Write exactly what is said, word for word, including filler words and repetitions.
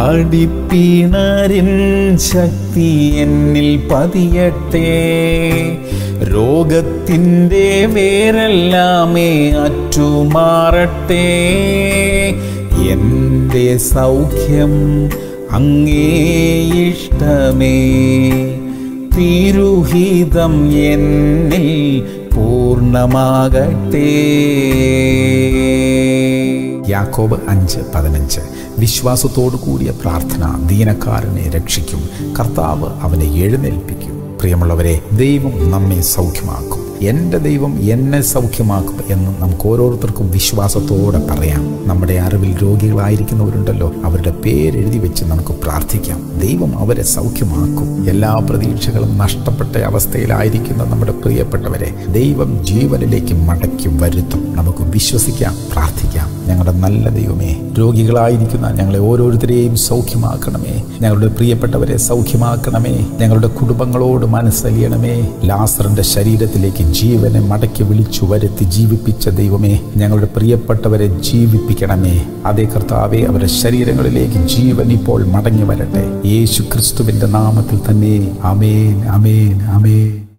ആടിപ്പിണരിൻ ശക്തി എന്നിൽ പതിയട്ടെ. രോഗത്തിൻ്റെ വേരെല്ലാമേ അറ്റുമാറട്ടെ. എൻ്റെ സൗഖ്യം അങ്ങേ ഇഷ്ടമേ. തിരുഹിതം എന്നിൽ പൂർണ്ണമാകട്ടെ. യാക്കോബ് അഞ്ച് പതിനഞ്ച്. വിശ്വാസത്തോടു കൂടിയ പ്രാർത്ഥന ദീനക്കാരനെ രക്ഷിക്കും, കർത്താവ് അവനെ എഴുന്നേൽപ്പിക്കും. പ്രിയമുള്ളവരെ, ദൈവം നമ്മെ സൗഖ്യമാക്കും. എൻ്റെ ദൈവം എന്നെ സൗഖ്യമാക്കും എന്ന് നമുക്ക് ഓരോരുത്തർക്കും വിശ്വാസത്തോടെ പറയാം. നമ്മുടെ അറിവിൽ രോഗികളായിരിക്കുന്നവരുണ്ടല്ലോ, അവരുടെ പേരെഴുതി വെച്ച് നമുക്ക് പ്രാർത്ഥിക്കാം. ദൈവം അവരെ സൗഖ്യമാക്കും. എല്ലാ പ്രതീക്ഷകളും നഷ്ടപ്പെട്ട അവസ്ഥയിലായിരിക്കുന്ന നമ്മുടെ പ്രിയപ്പെട്ടവരെ ദൈവം ജീവനിലേക്ക് മടക്കി വരുത്തും. നമുക്ക് വിശ്വസിക്കാം, പ്രാർത്ഥിക്കാം. ഞങ്ങളുടെ നല്ല ദൈവമേ, രോഗികളായിരിക്കുന്ന ഞങ്ങളെ ഓരോരുത്തരെയും സൗഖ്യമാക്കണമേ. ഞങ്ങളുടെ പ്രിയപ്പെട്ടവരെ സൗഖ്യമാക്കണമേ. ഞങ്ങളുടെ കുടുംബങ്ങളോട് മനസ്സലിയണമേ. ലാസറിന്റെ ശരീരത്തിലേക്ക് ജീവനെ മടക്കി വിളിച്ചു വരുത്തി ജീവിപ്പിച്ച ദൈവമേ, ഞങ്ങളുടെ പ്രിയപ്പെട്ടവരെ ജീവിപ്പിക്കണമേ. അതേ കർത്താവേ, അവരുടെ ശരീരങ്ങളിലേക്ക് ജീവൻ ഇപ്പോൾ മടങ്ങി വരട്ടെ. യേശു ക്രിസ്തുവിന്റെ നാമത്തിൽ തന്നെ. ആമേൻ, ആമേൻ, ആമേൻ.